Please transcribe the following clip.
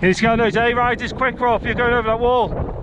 You need to go on those A-rides quick, Rob, you're going over that wall.